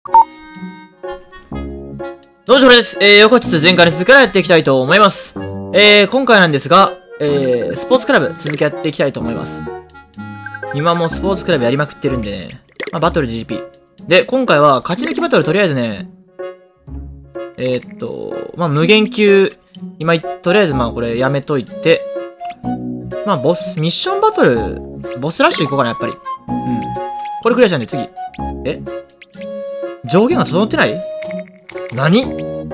どうも、です。横地前回に続きからやっていきたいと思います。今回なんですが、スポーツクラブ続きやっていきたいと思います。今もスポーツクラブやりまくってるんでね。まあ、バトル GP。で、今回は勝ち抜きバトルとりあえずね、まあ、無限級、今、とりあえずまあこれやめといて、まあ、ミッションバトル、ボスラッシュ行こうかな、やっぱり。うん。これクリアしたんで次。上限が整ってない？何？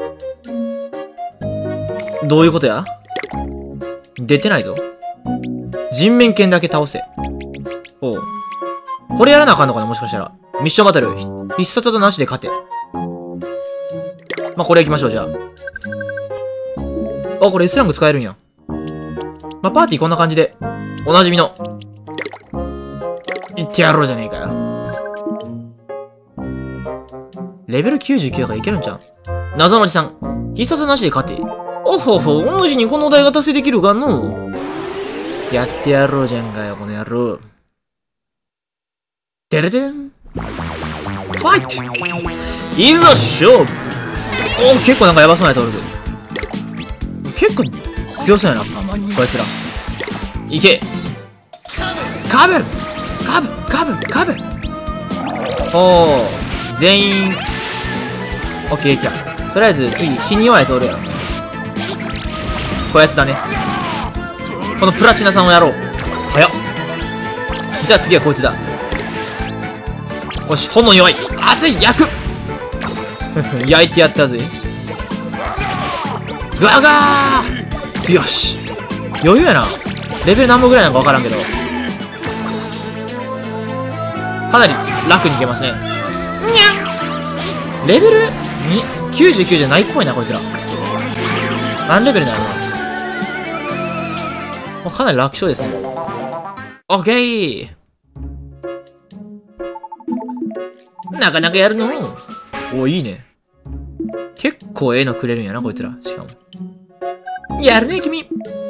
どういうことや？出てないぞ。人面犬だけ倒せ。おう。これやらなあかんのかな、もしかしたら。ミッションバトル、必殺技なしで勝て。まあ、これ行きましょう、じゃあ。あ、これ S ランク使えるんや。まあ、パーティーこんな感じで、おなじみの。いってやろうじゃねえかよ。レベル99だからいけるんじゃん。謎のおじさん。必殺なしで勝て。おほほ、お主にこのお題が達成できるかの。やってやろうじゃんかよ、この野郎。てれてん。ファイト！いざ勝負！お、結構なんかやばそうなやつおる。結構強そうやな、こいつら。いけ！カブ！おー、全員、オッケー、来た。とりあえず、次、火に弱いやつおるやろ。こういうやつだね。このプラチナさんをやろう。早っ。じゃあ次はこいつだ。よし、炎弱い。熱い、焼く焼いてやったぜ。グワガー強し。余裕やな。レベル何本ぐらいなのかわからんけど。かなり楽にいけますね。レベル99じゃないっぽいな、こいつら。何レベルなのか。かなり楽勝ですね。オッケー。なかなかやるの。お、いいね。結構ええのくれるんやな、こいつら。しかも。やるね、君。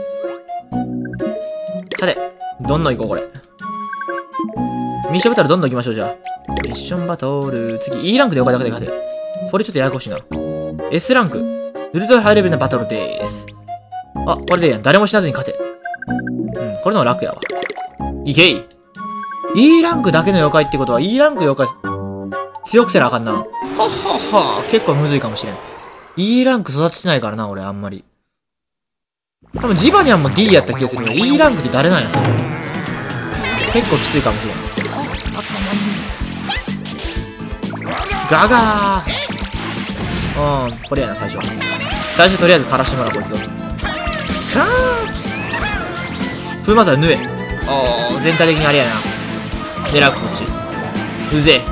さて、どんどん行こう、これ。ミッションバトルどんどん行きましょう、じゃあ。ミッションバトル、次、E ランクで岡田で勝て。これちょっとややこしいな。S ランク、ウルトラハイレベルなバトルでーす。あ、これでやん。誰も死なずに勝て。うん、これの方が楽やわ。いけい。E ランクだけの妖怪ってことは E ランク妖怪、強くせなあかんな。はっはっは。結構むずいかもしれん。E ランク育ててないからな、俺、あんまり。多分、ジバニャンも D やった気がするけど、E ランクって誰なんや、それ。結構きついかもしれん。ガガー。これやな、最初。最初とりあえず枯らしてもらう、こいつを。風魔剤縫え。全体的にあれやな。狙う、こっち。うぜえ。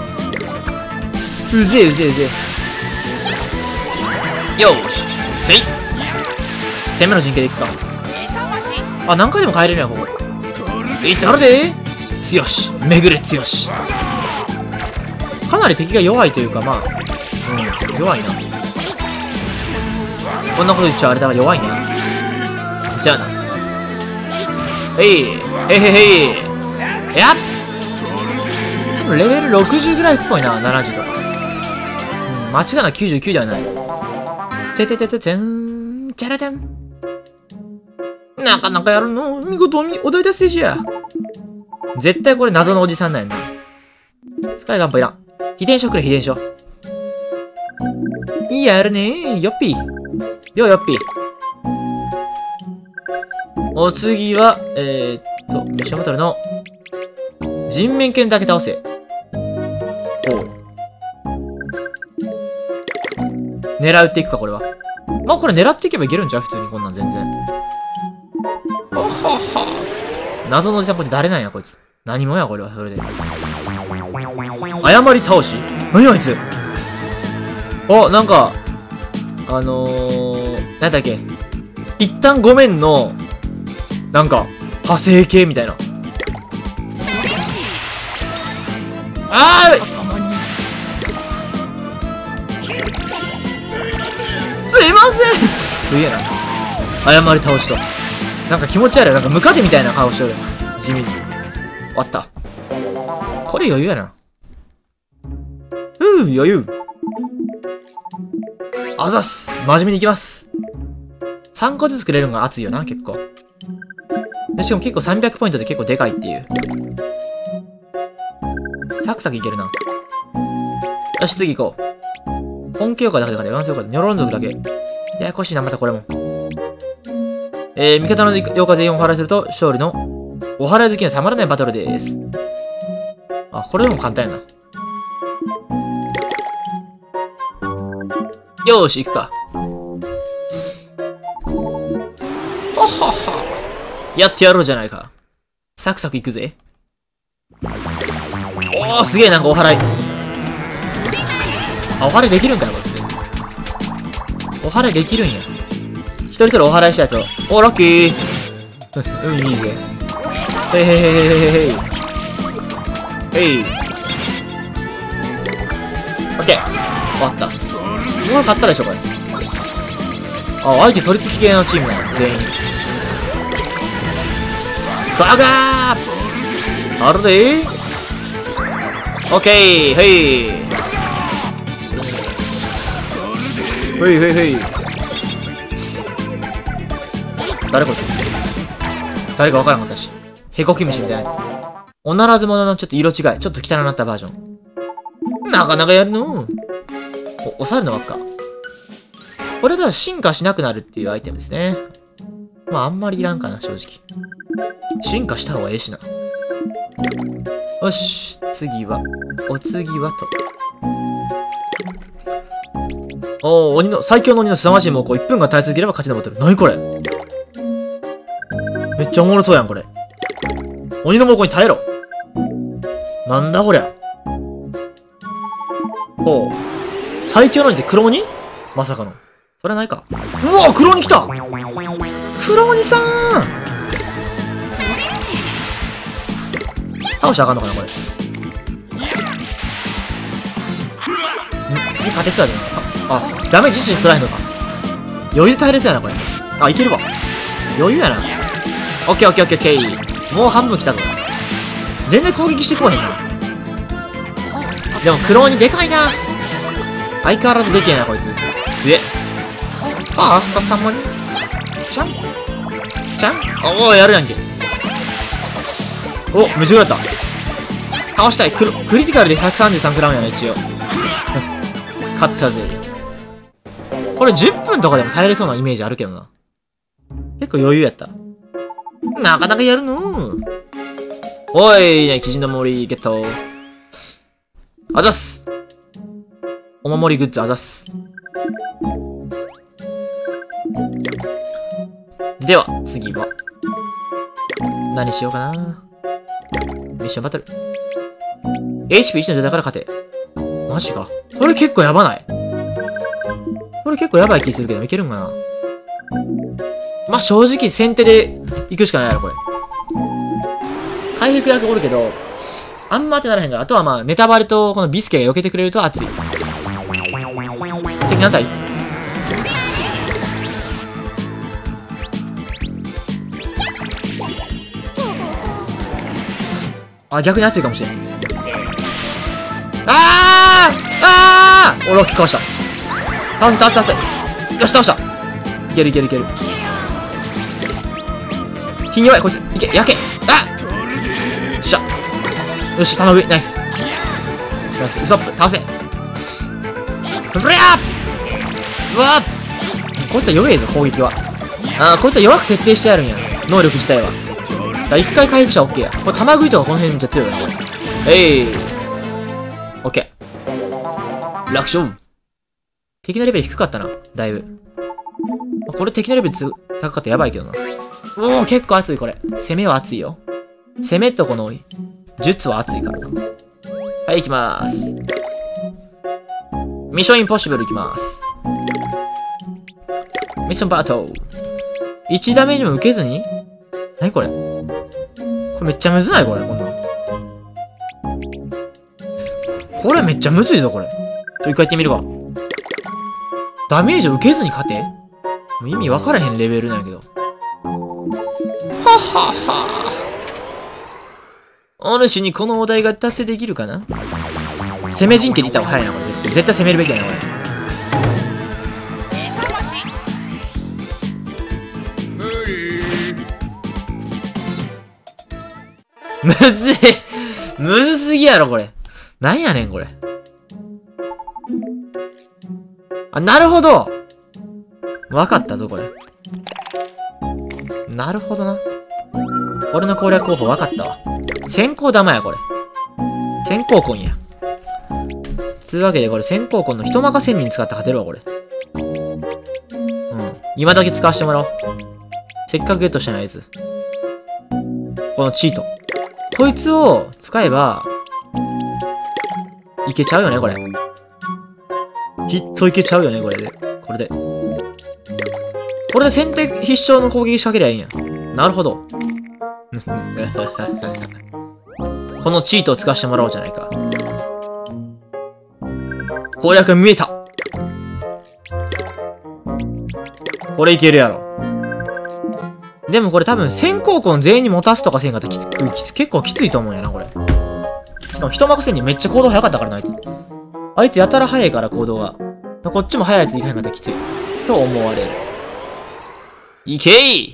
よーし。せい。攻めの陣形でいくか。あ、何回でも帰れるやん、ここ。いったるでー。強し。巡れ強し。かなり敵が弱いというか、まあ。弱いな。こんなこと言っちゃあれだが弱いな。じゃあな。へい。やっ！レベル60ぐらいっぽいな、70とか。間違いなく99ではない。てん、チャラテン。なかなかやるの。見事にお題達成じゃ。絶対これ謎のおじさんなんやな。深いガンパいらん。秘伝書くれ、秘伝書。やるねー。よっぴー。よっぴー。お次は、ミッションバトルの、人面犬だけ倒せ。狙っていくか、これは。まあ、これ狙っていけばいけるんちゃう？普通にこんなん全然。謎のおじさん、これ誰なんや、こいつ。何者や、これは、それで。誤り倒し？何あいつ？あ、なんか、なんだっけ。一旦ごめんの、なんか、派生系みたいな。あー！すいません！すげえな。誤り倒しと。なんか気持ち悪い。なんかムカデみたいな顔してる。地味に。終わった。これ余裕やな。余裕。 あざっす。真面目にいきます。3個ずつくれるのが熱いよな、結構。で、しかも結構300ポイントで結構でかいっていう。サクサクいけるな。よし、次行こう。本気強化だけで勝て、ワン強化で、ニョロン族だけ。ややこしいな、またこれも。味方の妖怪全員をお祓いすると、勝利の、お祓い好きのたまらないバトルです。あ、これでも簡単やな。よーし、行くか。ははは。やってやろうじゃないか。サクサク行くぜ。おー、すげえ、なんかお祓い。あ、お祓いできるんかよ、こいつ。お祓いできるんや。一人一人お祓いしたやつを。おー、ラッキー。うん、いいぜ。へいへいへいへいへいへい。へい。オッケー。終わった。もう勝ったでしょ、これ。あ、相手取り付き系のチームだ。全員。バカーあるでー。オッケー。へい。へいへいへい。誰こいつ。誰かわからんかったし。へこき虫みたいな。おならず者のちょっと色違い。ちょっと汚なったバージョン。なかなかやるの。お猿の輪っか。これでは進化しなくなるっていうアイテムですね。まあ、あんまりいらんかな、正直。進化した方がええしな。よし、次は、お次はと。おー、最強の鬼の凄まじい猛攻1分間耐え続ければ勝ちのバトル。なにこれ。めっちゃおもろそうやん、これ。鬼の猛攻に耐えろ。なんだこりゃ。ほう。最強の鬼って黒鬼？まさかの。それはないか。うわ、黒鬼来た！黒鬼さん！倒したらあかんのかな、これ。次勝てそうやでな。あ、ダメージ自身食らえんのか。余裕耐えれそうやな、これ。あ、いけるわ。余裕やな。オッケーオッケーオッケーオッケー。もう半分来たぞ。全然攻撃してこうへんな。でも黒鬼でかいな。相変わらずでけえな、こいつ。すげえ。ファーストたまに。ちゃんちゃんおお、やるやんけ。お、夢中だった。倒したい。クリティカルで133食らうんやな、一応。勝ったぜ。これ10分とかでも耐えれそうなイメージあるけどな。結構余裕やった。なかなかやるのー。おい、ね、鬼人の森ゲット。あざっす。お守りグッズあざっす。では、次は。何しようかな。ミッションバトル。HP1 の状態から勝て。マジか。これ結構やばない？これ結構やばい気するけど、いけるんかな。まあ、正直先手で行くしかないやろ、これ。回復役おるけど、あんまってならへんから、あとはまあ、ネタバレとこのビスケが避けてくれると熱い。敵何体？あ、逆に熱いかもしれん。俺を引っかわした。倒せ。よし、倒した。いける。火に弱い、こいつ。いけ、焼け。よっしゃ。よし、玉食い。ナイス。ウソップ、倒せ。フレアうわこいつは弱えぞ、攻撃は。こいつは弱く設定してあるんや。能力自体は。一回回復したら OK や。これ、玉食いとかこの辺めっちゃ強いよね、これ。OK。楽勝。敵のレベル低かったな、だいぶ。これ敵のレベル高かったらやばいけどな。おお、結構熱い、これ。攻めは熱いよ。攻めとこの、術は熱いからな。はい、行きまーす。ミッションインポッシブル行きます。ミッションバトル。1ダメージも受けずに？何これ？これめっちゃむずない？これ、こんなん。これめっちゃむずいぞ、これ。一回やってみるわ。ダメージを受けずに勝て？もう意味分からへんレベルなんやけど。はっはっは。お主にこのお題が達成できるかな？攻め陣形でいった方が早いな、これ。絶対攻めるべきやな、これ。 むずい。むずすぎやろ、これ。なんやねん、これ。あ、なるほど。わかったぞ、これ。なるほどな。俺の攻略候補わかったわ。先行玉や、これ。先行コンや。つうわけで、これ先行コンの人任せに使って勝てるわ、これ。うん。今だけ使わせてもらおう。せっかくゲットしたやつ。このチート。こいつを使えば、いけちゃうよね、これ。きっといけちゃうよね、これで。これで。これで先手必勝の攻撃仕掛けりゃいいんや。なるほど。このチートを使わせてもらおうじゃないか。攻略見えた。これいけるやろ。でもこれ多分先行コン全員に持たすとかせんかったら結構きついと思うんやな、これ。しかも人任せにめっちゃ行動早かったからな、あいつ。あいつやたら早いから行動が。こっちも早いやついかへんかったらきつい。と思われる。いけい！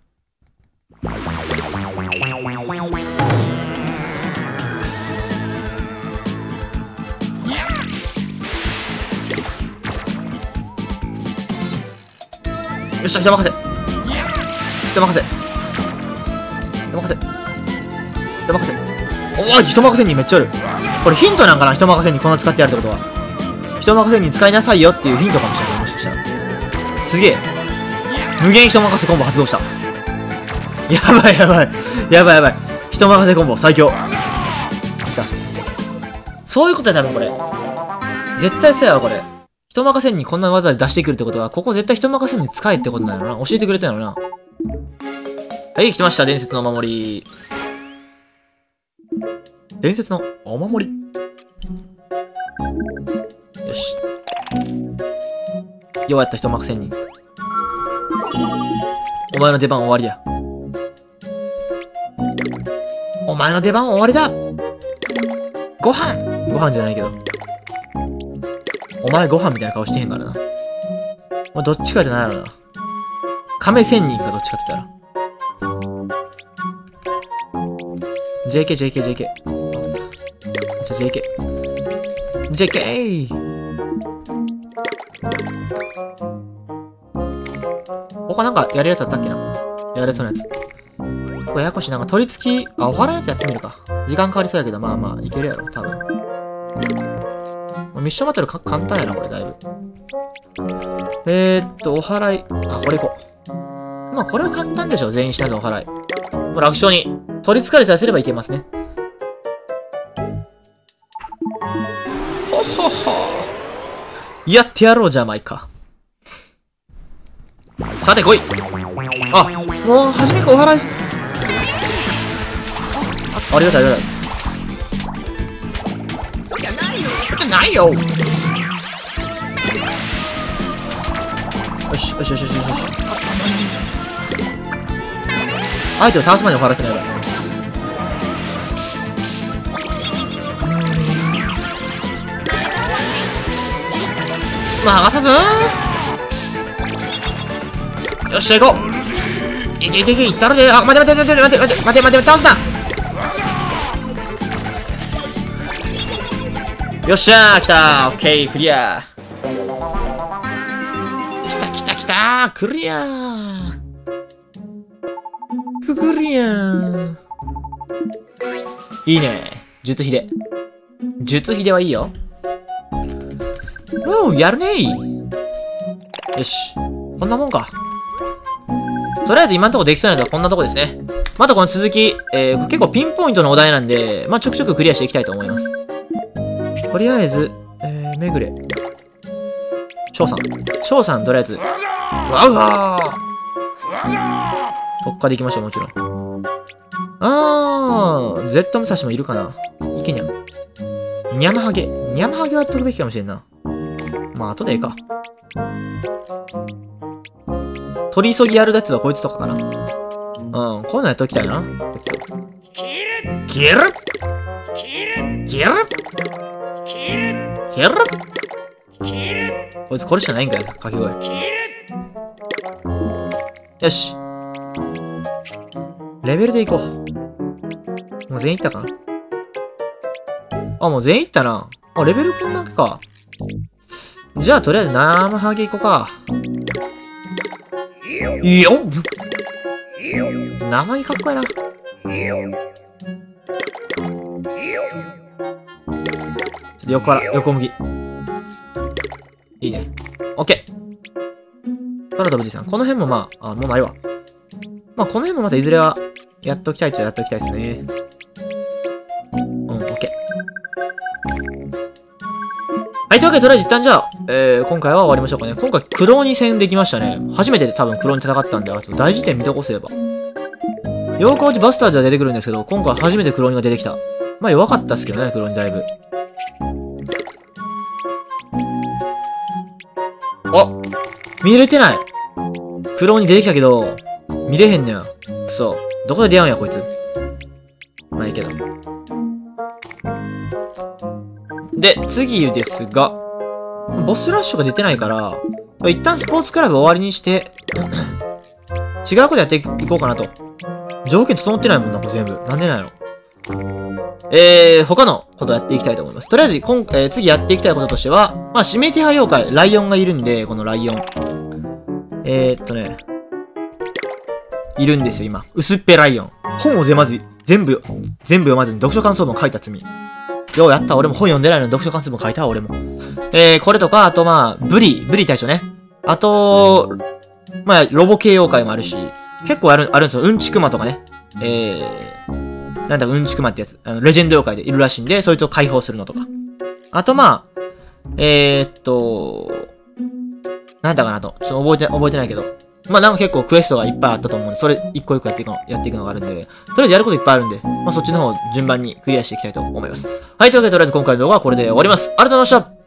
よっしゃ、人任せ。人任せ。人任せ。人任せ。おい、人任せにめっちゃある。これヒントなんかな、人任せにこんな使ってやるってことは。人任せに使いなさいよっていうヒントかもしれない。もしかしたら。すげえ。無限人任せコンボ発動した。やばいやばい。やばいやばい。人任せコンボ最強。そういうことや、多分これ。絶対そうやわ、これ。人任せにこんな技で出してくるってことは、ここ絶対人任せに使えってことなのな。教えてくれたのな。はい、来ました。伝説のお守り。伝説のお守り。よし。ようやった、人任せに。お前の出番終わりや。お前の出番終わりだ。ご飯じゃないけど。お前ご飯みたいな顔してへんからな。まあ、どっちかじゃないやろな。亀仙人かどっちかって言ったら。JK。JK。他なんかやるやつあったっけな。やれそうなやつ。これややこしい。なんか取り付き、お花のやつやってみるか。時間かかりそうやけど、まあまあ、いけるやろ、多分。ミッションバトル簡単やな、これ、だいぶ。お祓い。あ、これ行こう。まあ、これは簡単でしょ、全員したのお祓い。もう楽勝に。取り憑かれさせればいけますね。ほほほ。やってやろうじゃないか。さて来い。あ、もう、初めからお祓い。ありがたい、ありがたい。そりゃないよ。よし。相手を倒すまでお祓いせないわ。まあ、さずよっしゃ、行こう。いけ、いったるで。あ、待て、倒すな。よっしゃー、来たー。オッケー、クリアー。来たクリアー。クリアー。いいね。術秀はいいよ。やるねー。よし。こんなもんか。とりあえず今んとこできそうなのはこんなとこですね。またこの続き、結構ピンポイントのお題なんで、まあ、ちょくちょくクリアしていきたいと思います。とりあえず、めぐれ。翔さん、とりあえず。わうわー。特化でいきましょう、もちろん。Z 武蔵もいるかな。いけにゃん。ニャマハゲはやっとくべきかもしれんな。まあ、後でええか。取り急ぎやるやつはこいつとかかな。こういうのやっておきたいな。切るこいつこれしかないんかよ、掛け声。よし。レベルでいこう。 もう全員いったかな。あ、もう全員いったな。あ、レベルこんだけか。じゃあ、とりあえず生ハゲいこうか。いいよ名前かっこいいな。ちょっと横から、横向き。いいね。オッケー。空飛ぶじさん。この辺もまあ、もうないわ。まあ、この辺もまたいずれは、やっときたいっちゃやっときたいですね。オッケー。はい、というわけで、とりあえず一旦じゃあ、今回は終わりましょうかね。今回、クローニ戦できましたね。初めて多分クローニ戦ったんで、あと大辞典見とこすれば。妖怪落ちバスターズは出てくるんですけど、今回初めてクローニが出てきた。まあ弱かったっすけどね、クローニだいぶ。あ、見れてない。クローニ出てきたけど、見れへんねや。くそ。どこで出会うんや、こいつ。まあいいけど。で、次ですが、ボスラッシュが出てないから、一旦スポーツクラブ終わりにして、違うことやっていこうかなと。条件整ってないもんな、これ全部。なんでないの？他のことやっていきたいと思います。とりあえず、次やっていきたいこととしては、まあ、指名手配妖怪、ライオンがいるんで、このライオン。いるんですよ、今。薄っぺライオン。本を全部読まずに読書感想文書いた罪。ようやった、俺も本読んでないのに読書感想文書いたわ、俺も。これとか、あとまあ、ブリ隊長ね。あと、まあ、ロボ系妖怪もあるし、結構あるんですよ。うんちくまとかね。なんだかうんちくまってやつ。レジェンド妖怪でいるらしいんで、そいつを解放するのとか。あとまあ、なんだかなと。ちょっと覚えてないけど。まあなんか結構クエストがいっぱいあったと思うんで、それ一個一個やっていくのがあるんで、とりあえずやることいっぱいあるんで、まあそっちの方順番にクリアしていきたいと思います。はい、というわけでとりあえず今回の動画はこれで終わります。ありがとうございました。